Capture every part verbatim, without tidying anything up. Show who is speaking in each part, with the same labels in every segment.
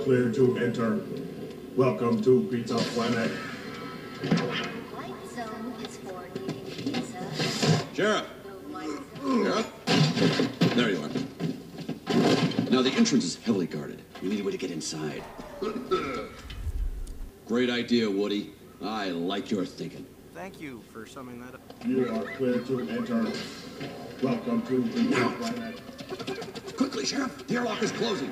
Speaker 1: clear to enter. Welcome to Pizza Planet.
Speaker 2: White zone is for eating pizza.
Speaker 3: Sheriff! Sheriff? There you are. Now, the entrance is heavily guarded. We need a way to get inside. Great idea, Woody. I like your thinking.
Speaker 4: Thank you for summing that up.
Speaker 1: You are clear to enter. Welcome to Pizza Planet.
Speaker 3: Quickly, Sheriff! The airlock is closing.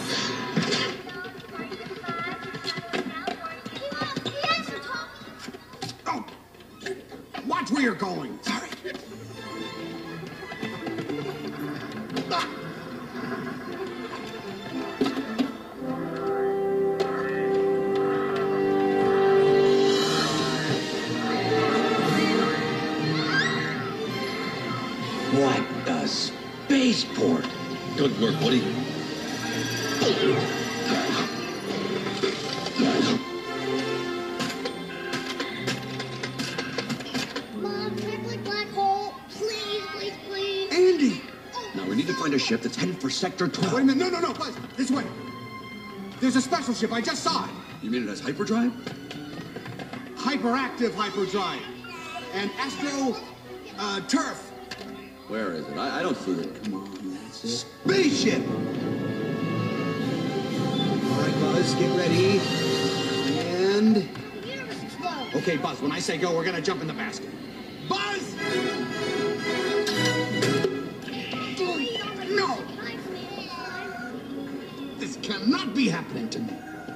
Speaker 5: Oh! Watch where you're going!
Speaker 3: Sorry.
Speaker 5: Ah.
Speaker 3: What a spaceport! Good work, Woody.
Speaker 2: Mom, triple black hole. Please, please, please.
Speaker 5: Andy!
Speaker 3: Now, we need to find a ship that's headed for Sector twelve.
Speaker 5: Wait a minute, no, no, no, Buzz, this way. There's a special ship, I just saw it.
Speaker 3: You mean it has hyperdrive?
Speaker 5: Hyperactive hyperdrive. And Astro, uh, Turf.
Speaker 3: Where is it? I, I don't see it. Come on, that's it.
Speaker 5: Spaceship! All right, Buzz, get ready. And...
Speaker 2: Here is slow.
Speaker 5: Okay, Buzz, when I say go, we're gonna jump in the basket. Buzz! No! This cannot be happening to me.